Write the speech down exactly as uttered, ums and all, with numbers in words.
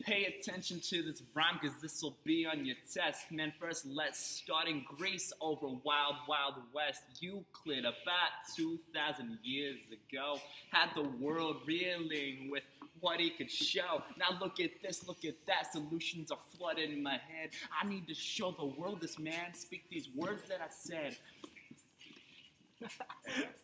Pay attention to this rhyme, cause this'll be on your test. Man, first let's start in Greece over Wild Wild West. Euclid, about two thousand years ago, had the world reeling with what he could show. Now look at this, look at that, solutions are flooded in my head. I need to show the world this man, speak these words that I said.